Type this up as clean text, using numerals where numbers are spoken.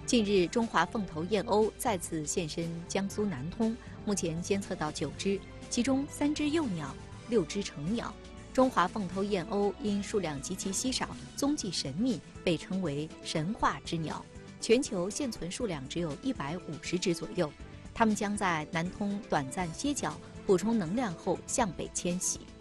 近日，中华凤头燕鸥再次现身江苏南通，目前监测到9只，其中3只幼鸟，6只成鸟。中华凤头燕鸥因数量极其稀少，踪迹神秘，被称为神话之鸟。全球现存数量只有150只左右，它们将在南通短暂歇脚，补充能量后向北迁徙。